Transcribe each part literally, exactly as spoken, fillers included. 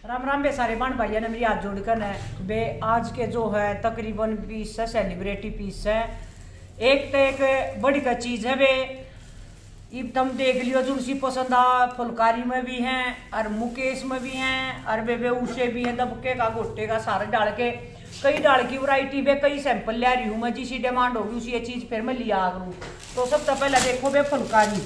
राम राम बे सारे बहन भाइयों ने मेरी हाथ जोड़कर है बे। आज के जो है तकरीबन पीस है सेलिब्रिटी पीस है। एक तो एक बड़ी का चीज़ है बे। इब तुम देख लियो जो उसी पसंद आ फुलकारी में भी हैं और मुकेश में भी हैं और बे बे उसे भी हैं दबके का गोटे का सारे डाल के कई डाल की वैरायटी बे कई सैंपल ले रही हूँ मैं। जिसी डिमांड होगी उसी ये चीज़ फिर मैं लिया करूँ। तो सबसे पहले देखो बे फुलकारी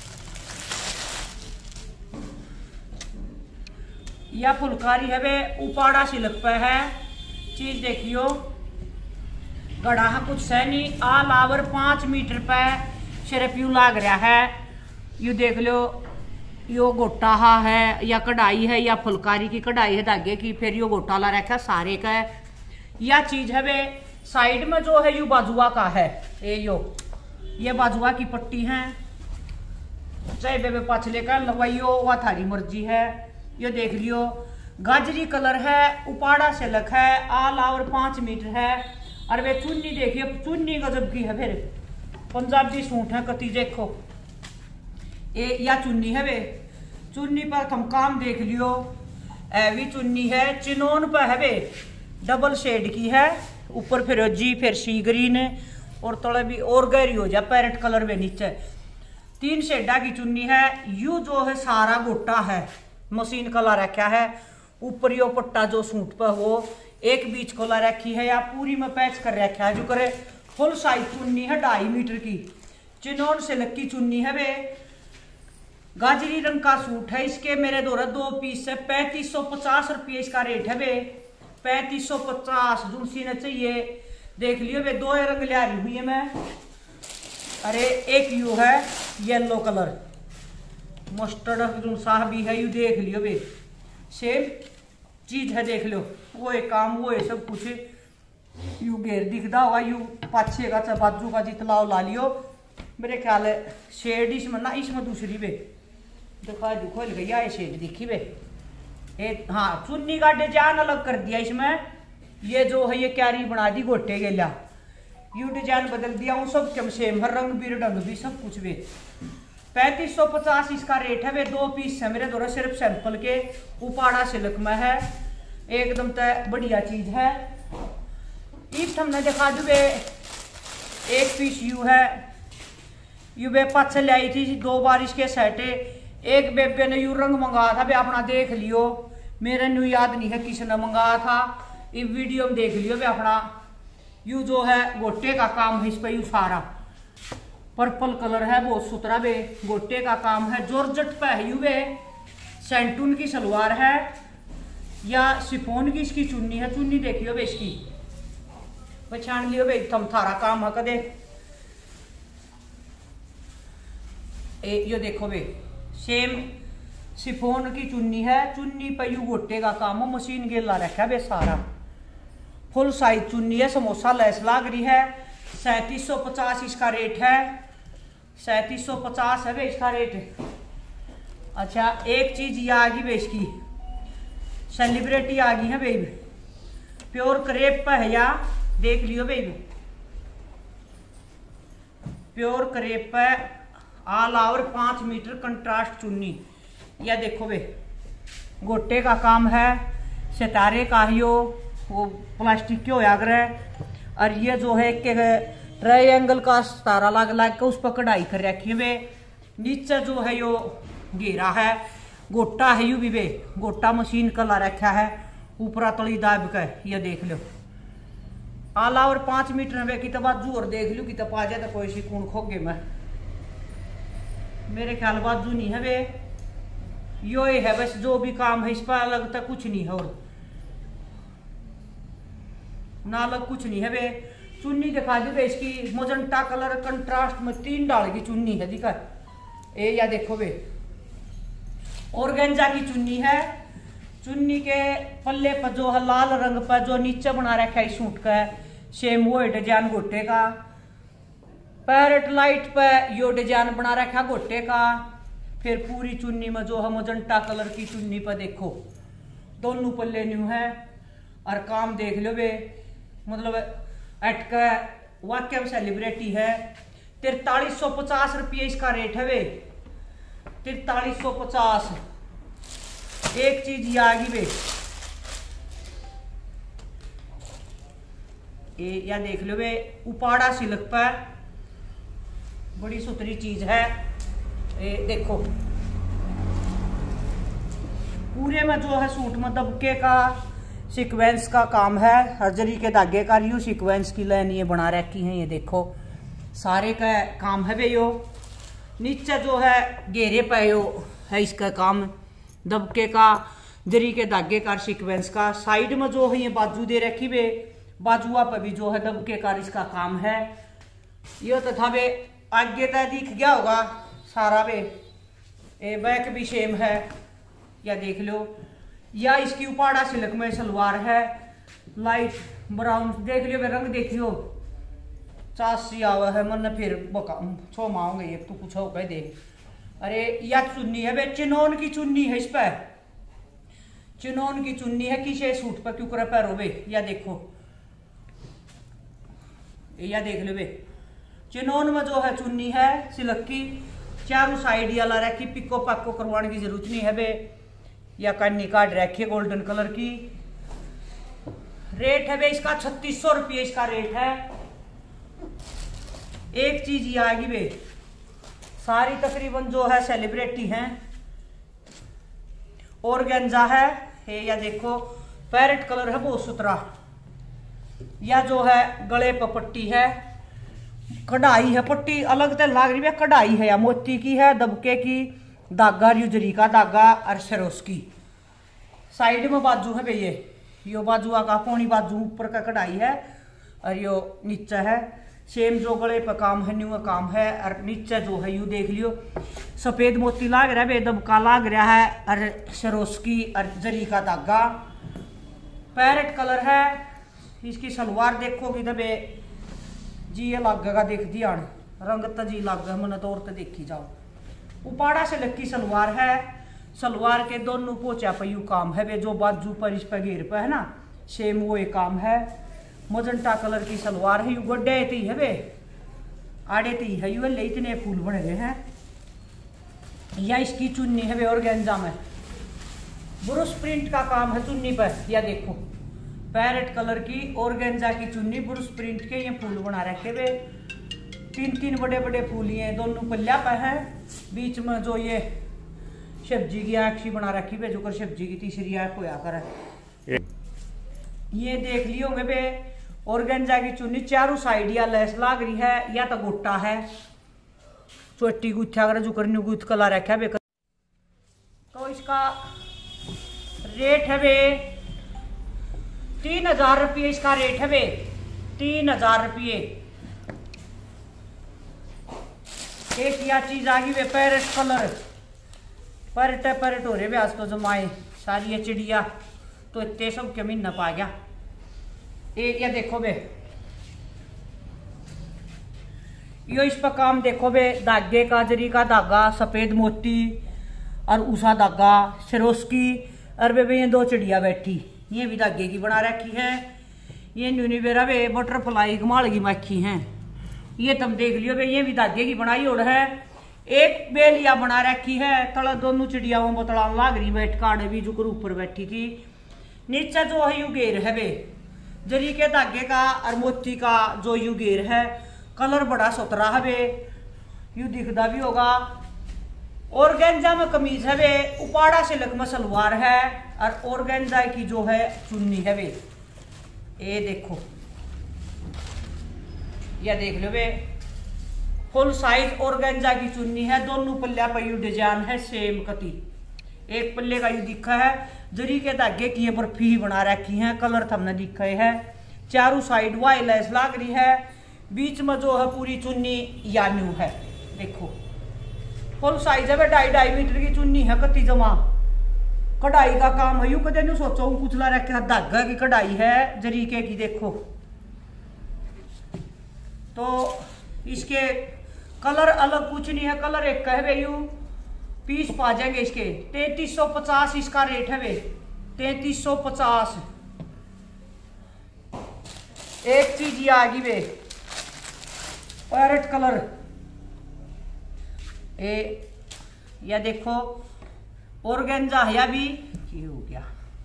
या फुलकारी है वे उपाड़ा सिल्क पे है। चीज देखियो गड़ा कुछ सैनी आल आवर पाँच मीटर पे सिर्फ यू लाग रहा है। यू देख लो यो गोटा है या कढ़ाई है या फुलकारी की कढ़ाई है धागे की, फिर यो गोटा ला रखा सारे का है। या चीज है वे साइड में जो है यू बाजुआ का है। ये यो ये बाजुआ की पट्टी है चाहे बे पछले का लवाइयो वह थारी मर्जी है। ये देख लियो गाजरी कलर है उपाड़ा सिल्क है आल आवर पाँच मीटर है। और वे चुन्नी देखिए चुन्नी गजब की है। फिर पंजाबी सूट है कति देखो ए या चुन्नी है वे। चुन्नी पर तुम काम देख लियो ऐवी चुन्नी है चिनोन पर है वे डबल शेड की है। ऊपर फिर जी फिर सी ग्रीन और तले भी और गहरी हो जाए पैरेट कलर में नीचे तीन शेडा की चुन्नी है। यू जो है सारा गोटा है मशीन कला रखा है। ऊपर यो पट्टा जो सूट पर वो एक बीच खोला रखी है या पूरी में पैच कर रखा है। जो करे फुल साइज चुन्नी है ढाई मीटर की चिनोन सिल्क की चुन्नी है वे। गाजरी रंग का सूट है। इसके मेरे दो दो पीस है पैंतीस सौ पचास रुपये इसका रेट है वे। पैंतीस सौ पचास जुड़सी ने चाहिए देख लियो वे। दो रंग लिया रही हुई है मैं। अरे एक यू है येलो कलर मस्टर्ड साह भी है। यू देख लियो बे सेम चीज है देख लो वो एक काम वो है सब कुछ। यू घेर दिखता होगा यू पाछे का बाजू का जितलाव ला लियो। मेरे ख्याल है शेड इसमें ना इसमें दूसरी बे देखा देखो गया ये शेड दिखी बे। एक हाँ चुन्नी का डिजाइन अलग कर दिया इसमें। ये जो है ये क्यारी बना दी गोटे के लिया यू डिजाइन बदल दिया हूँ सब कम सेम हर रंग भी ढंग भी सब कुछ बे। पैंतीस सौ पचास इसका रेट है वे। दो पीस है मेरे दोनों सिर्फ सैंपल के उपाड़ा सिल्क में है एकदम तय बढ़िया चीज है। इस हमने दिखा दू वे एक पीस यू है यू बे पाँच से लाई थी दो बार इसके सेटे। एक बेबे ने यू रंग मंगाया था बे अपना देख लियो मेरे न्यू याद नहीं है किसने मंगाया था। इस वीडियो में देख लियो बे अपना यू जो है गोटे का काम है इस पे यू सारा पर्पल कलर है बहुत सुथरा बे गोटे का काम है। जॉर्जेट पे है यू बे। सेंटून की सलवार है या शिफोन की इसकी चुन्नी है। चुन्नी देखियो बे इसकी पहचान लियो बे थम थारा काम है कदे। ए यो देखो बे सेम शिफोन की चुन्नी है। चुन्नी पे यू गोटे का काम है मशीन गेला रखा है बे सारा फुल साइज चुन्नी है। समोसा लैस लाग रही है। सैंतीस सौ पचास इसका रेट है। सैंतीस सौ पचास है बे इसका रेट। अच्छा एक चीज ये आ गई बे इसकी सेलिब्रिटी आ गई है बे प्योर क्रेप पे है या देख लियो बे प्योर क्रेप पे आल आवर पाँच मीटर कंट्रास्ट चुन्नी। या देखो बे गोटे का काम है सितारे का ही हो वो प्लास्टिक के होया ग्रह। और ये जो है कि ट्रायंगल का सितारा लग लग के उस पर कढ़ाई कर रखी है वे। नीचे जो है यो घेरा है गोटा है यू भी वे गोटा मशीन का ला रखा है ऊपरा तली दाब के। ये देख लो आला और पाँच मीटर वे की बाजू और देख लो कि तब आ जाए तो कोई सी कूण खोगे मैं मेरे ख्याल बाजू नहीं है वे। यो ही है बस जो भी काम है इस पर अलग तक कुछ नहीं है और ना अलग कुछ नहीं है वे। चुन्नी दिखा दी इसकी मोजंटा कलर कंट्रास्ट में तीन डाल की चुन्नी है दिखा ए या देखो बे ऑर्गेंजा की चुन्नी है। चुन्नी के पल्ले पर जो है लाल रंग पर जो नीचे बना रखा है सूट का सेम वो है डिजाइन गोटे का। पैरेट लाइट पे यो डिजाइन बना रखा गोटे का। फिर पूरी चुन्नी में जो है मोजंटा कलर की चुन्नी पर देखो दोनों पल्ले न्यू है। और काम देख लो बे मतलब अटका वाक्य सेलिब्रिटी है। तिरतालीस सौ पचास रुपये इसका रेट है वे। तिरतालीस सौ पचास एक चीज ये आ गई बे, ये या देख लो बे, उपाड़ा सिल्क पर बड़ी सुथरी चीज है। ये देखो पूरे में जो है सूट में दबके का सीक्वेंस का काम है, हरजरी के धागे का रियो सीक्वेंस की लाइन ये बना रखी है। ये देखो सारे का काम है बे। यो नीचे जो है घेरे पे यो है इसका काम, दबके का जरी के धागे का सीक्वेंस का। साइड में जो है ये बाजू दे रखी बे, बाजुआ पर भी जो है दबके का इसका काम है। ये तथा बे आगे तक दिख गया होगा सारा बे। ए बैक भी सेम है, या देख लो। या इसकी उपाड़ा सिल्क में सलवार है, लाइट ब्राउन देख लियो बे, रंग देखियो चासी आवा है मन फिर बका छो माओगे एक तो कुछ हो कह दे। अरे या चुन्नी है बे, चिनोन की चुन्नी है, इस पर चिनोन की चुन्नी है। किसे सूट पर क्यों कर पैरो बे, या देखो या देख लो बे, चिनोन में जो है चुन्नी है सिल्क की, चारों साइड या ला रखी, पिको पक्को करवाने की जरूरत नहीं है बे। या कन्नी काट रखी है गोल्डन कलर की। रेट है बे इसका छत्तीस सौ रुपये इसका रेट है। एक चीज ये आएगी बे, सारी तकरीबन जो है सेलिब्रिटी हैं, ऑर्गेन्जा है ये। या देखो पैरेट कलर है बहुत सुथरा, या जो है गले पर पट्टी है, कढ़ाई है, पट्टी अलग तो लाग रही है, कढ़ाई है या मोती की है, दबके की धागा यूजरी का धागा और सरोस की। साइड में बाजू है भैया, यो बाजुआ का पौनी बाजू ऊपर का कढ़ाई है, और यो नीचे है सेम जो गले पर काम है न्यू काम है। और नीचे जो है यू देख लियो सफेद मोती लाग रहा है बे, दबका लाग रहा है, और सरोस की और जरी का धागा। पैरेट कलर है, इसकी सलवार देखोगी तो बे जी ये लागेगा, देख दिया रंग तो जी लाग मन तो और तो देखी जाओ। उपाड़ा से लक्की सलवार है, सलवार के दोनों पोचा पे यू काम है बे, जो बाजू पर इस पर घेर पे है ना सेम वो एक काम है। मजंटा कलर की सलवार है, यू गोड्डे ती है बे, आड़े ती है यू ले, इतने फूल बने हुए हैं। या इसकी चुन्नी है बे ऑर्गेन्जा में, ब्रुश प्रिंट का काम है चुन्नी पर। या देखो पैरेट कलर की ऑर्गेन्जा की चुन्नी, ब्रुश प्रिंट के ये फूल बना रखे बे, तीन तीन बड़े बड़े फूल ये दोनों पल्ला पे है। बीच में जो ये सब्जी की आँख सी बना रखी बे, जो कर सब्जी की तीसरी आँख होया कर। ये देख लियो बे ऑर्गेन्जा की चुन्नी, चारों साइड या लेस लाग रही है, या तो गोटा है चोटी गुच्छा कर जो करनी गुथ कला रखा बे। तो इसका रेट है बे तीन हजार रुपये, इसका रेट है बे तीन हजार रुपये। एक या चीज आ गई बे पैरेट कलर, पैरेट पैरेट हो रहे बे आज तो जमाए सारी ये चिड़िया, तो इतने सब के महीना पा गया। एक या देखो बे यो इस पर काम देखो बे, धागे का जरी का धागा, सफेद मोती और उषा धागा, सरोस्की, और बे ये दो चिड़िया बैठी, ये भी धागे की बना रखी है। ये न्यूनीवेरा बे बटरफ्लाई कमाल की मक्खी हैं, ये तुम देख लियो बे, ये भी धागे की बनाई ओढ़ है। एक बेलिया बना रखी है, तला दोनों चिड़िया वो बतला लाग रही बैठ काड़े भी, जुकर ऊपर बैठी थी। नीचे जो है यू घेर है बे, जरी के धागे का और मोती का जो यू घेर है, कलर बड़ा सुथरा है बे, यू दिखता भी होगा। ऑर्गेन्जा में कमीज है बे, उपाड़ा सिल्क में सलवार है, और ऑर्गेन्जा की जो है चुन्नी है बे। ये देखो या देख लो बे, फुल साइज ऑर्गेन्जा की चुन्नी है, दोनों पल्ला पर यू डिजाइन है सेम कती। एक पल्ले का यू दिखा है, जरी के धागे की ये बर्फी बना रखी है, कलर हमने दिखे है। चारों साइड वाई लेस लाग रही है, बीच में जो है पूरी चुन्नी यान्यू है। देखो फुल साइज है, ढाई ढाई मीटर की चुन्नी है, कति जमा कढ़ाई का काम है। यू कदे नहीं सोचो कुचला रखा धागा की कढ़ाई है जरीके की। देखो तो इसके कलर अलग कुछ नहीं है, कलर एक का है बे, यू पीस पा जाएंगे इसके। तैतीस सौ पचास इसका रेट है बे, तैतीस सौ पचास। एक चीज ये आ गई बे पैरेट कलर, ए या देखो ऑर्गेन्जा है भी, ये हो गया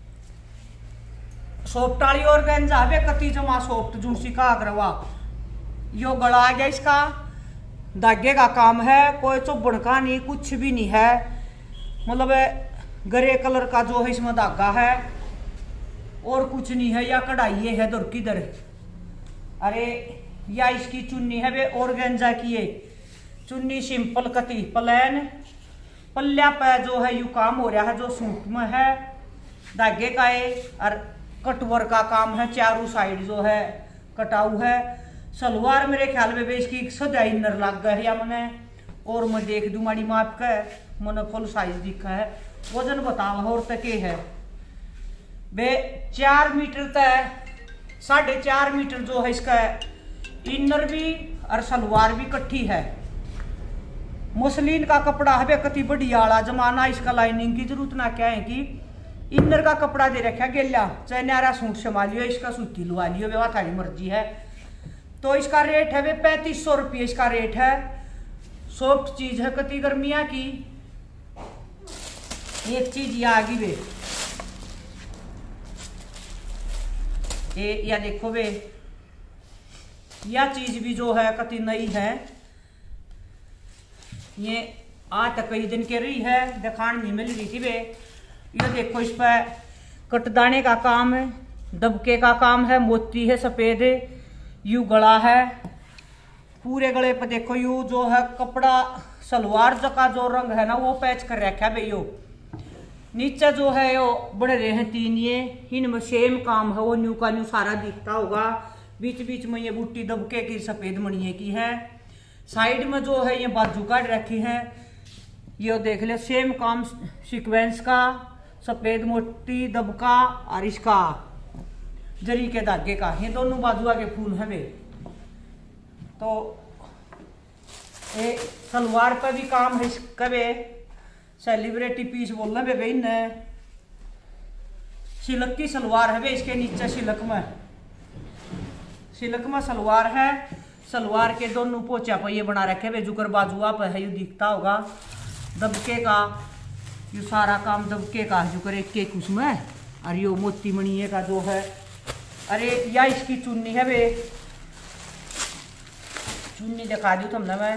सॉफ्ट वाली ऑर्गेन्जा है कति जमा सॉफ्ट जूसी का अग्रवा। यो गला आ गया इसका, धागे का काम है, कोई चुभन का नहीं, कुछ भी नहीं है, मतलब ग्रे कलर का जो है इसमें धागा है और कुछ नहीं है। या कढ़ाई है दर किधर, अरे या इसकी चुन्नी है वे ऑर्गेन्जा की है चुन्नी, सिंपल कति प्लेन पल्ला पे जो है यू काम हो रहा है जो सूट में है, धागे का है और कटवर का काम है, चारों साइड जो है कटाऊ है। सलवार मेरे ख्याल में इसकी सदा इनर लग गया है या मैंने, और मैं देख दूँ माड़ी माप का मैंने फुल साइज दिखा है। वजन बताओ और तक है बे चार मीटर तक साढ़े चार मीटर जो है इसका इनर भी और सलवार भी इकट्ठी है। मुसलिन का कपड़ा है कति बढ़िया वाला जमाना, इसका लाइनिंग की जरूरत ना क्या है कि इनर का कपड़ा दे रखा गेला, चाहे न्यारा सूट संभालियो, इसका सूती लुआ लियो, वे थारी मर्जी है। तो इसका रेट है वे पैंतीस सौ रुपये इसका रेट है। सॉफ्ट चीज है कति गर्मिया की। एक चीज ये आगी वे ये या देखो वे यह चीज भी जो है कति नई है, ये आज तक कई दिन के रही है, दिखाने नहीं मिल रही थी वे। ये देखो इस पर कटदाने का काम है, दबके का काम है, मोती है सफेद, यू गला है, पूरे गले पर देखो यू जो है कपड़ा सलवार का जो रंग है ना वो पैच कर रखा है भैया। नीचे जो है यो बड़े रहे हैं तीन, ये इनमें सेम काम है, वो न्यू का न्यू सारा दिखता होगा। बीच बीच में ये बूटी दबके की सफेद मणिये की है, साइड में जो है ये बाजू काट रखी है, ये देख ले सेम काम सीक्वेंस का, सफेद मोटी दबका और इसका जरी के धागे का, ये दोनों बाजुआ के फूल है वे। तो ये सलवार पर भी काम है इसका वे, सेलिब्रिटी पीस बोलना वे वे ने सिलक की सलवार है वे, इसके नीचे सिलक में सिलक में सलवार है। सलवार के दोनों पोचा पर ये बना रखे वे, जुकर बाजुआ पर है, यू दिखता होगा दबके का, यू सारा काम दबके का जुकर एक के उसमें, और यो मोती मणिये का जो है। अरे या इसकी चुन्नी है वे, चुन्नी दिखा दू तुमने मैं,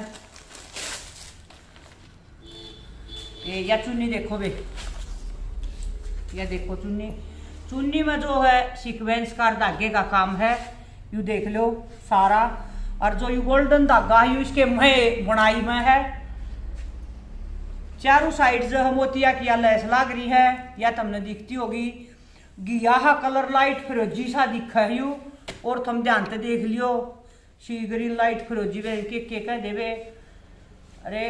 ये या चुन्नी देखो वे, या देखो चुन्नी, चुन्नी में जो है सीक्वेंस का धागे का काम है, यू देख लो सारा। और जो यू गोल्डन धागा यू इसके मह बुनाई में है, चारों साइड जो है मोतिया की लैस लाग रही है, या तुमने दिखती होगी गिया कलर लाइट फिरोजी सा दिखा है यू, और तुम ध्यान से देख लियो सी ग्रीन लाइट फिरोजी वे के, के कह देवे। अरे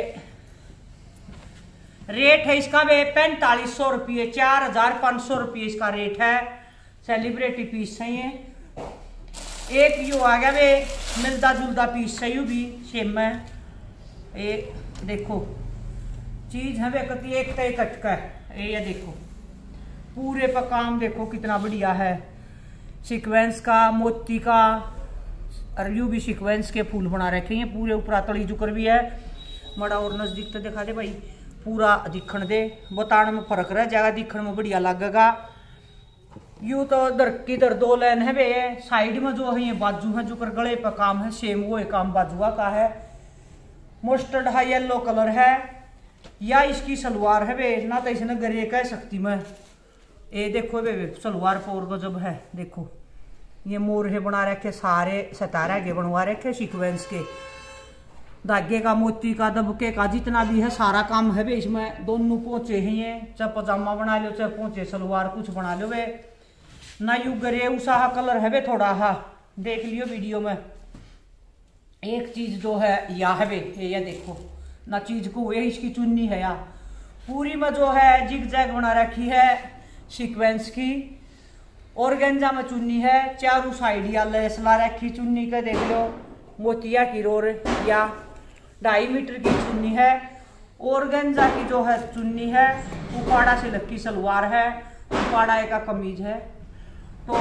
रेट है इसका वे पैंतालीस सौ रुपये, चार हजार पाँच सौ रुपये इसका रेट है। सेलिब्रिटी पीस है ये, एक यू आ गया वे मिलता जुलता पीस है यू भी सेम है। ये देखो चीज है वे कति एक तय कटका है, ये देखो पूरे पर काम देखो कितना बढ़िया है, सीक्वेंस का मोती का, और यू भी सीक्वेंस के फूल बना रखे हैं पूरे ऊपर, तली जुकर भी है। बड़ा और नजदीक तो दिखा दे भाई, पूरा दिखण दे, बताने में फर्क रह जाएगा, दिखण में बढ़िया लगेगा। यू तो दर की दर दो लाइन है वे, साइड में जो है ये बाजू है जुकर गले पर काम है, सेम वो काम बाजुआ का है, मस्टर्ड है येलो कलर है। या इसकी सलवार है वे, ना तो इसने गरे कह सकती मैं, ये देखो वे, वे सलवार पर और गजब है, देखो ये मोर बना रखे, सारे सितारा के बनवा रखे सीक्वेंस के, धागे का, मोती का, दबके का, जितना भी है सारा काम है वे इसमें। दोनों पोंचे हैं ये, चाहे पजामा बना लो चाहे पोंचे सलवार कुछ बना लो वे, ना यू गरे उसा कलर है वे थोड़ा, हा देख लियो वीडियो में। एक चीज जो है या है वे, ये देखो ना चीज को ये इसकी चुन्नी है, या पूरी में जो है जिग जैग बना रखी है सीक्वेंस की, ऑर्गेन्जा में चुन्नी है, चारों साइड या लेस ला रखी चुन्नी का, देख लो मोतिया की रोर, या ढाई मीटर की चुन्नी है। ऑर्गेन्जा की जो है चुन्नी है, उपाड़ा से लक्की सलवार है, उपाड़ा का कमीज है। तो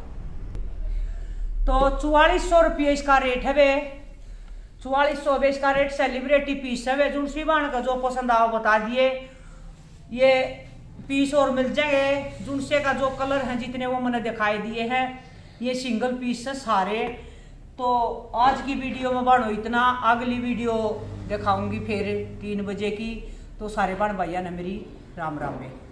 तो चौवालीस सौ रुपये इसका रेट है वे, चौवालीस सौ इसका रेट। सेलिब्रिटी पीस है वे, जुड़सी बाण का जो पसंद आओ बता दिए। ये पीस और मिल जाएंगे। जुनसे का जो कलर है जितने वो मैंने दिखाई दिए हैं, ये सिंगल पीस है सारे। तो आज की वीडियो में बनो इतना, अगली वीडियो दिखाऊंगी फिर तीन बजे की। तो सारे बहन भैया ने मेरी राम राम में।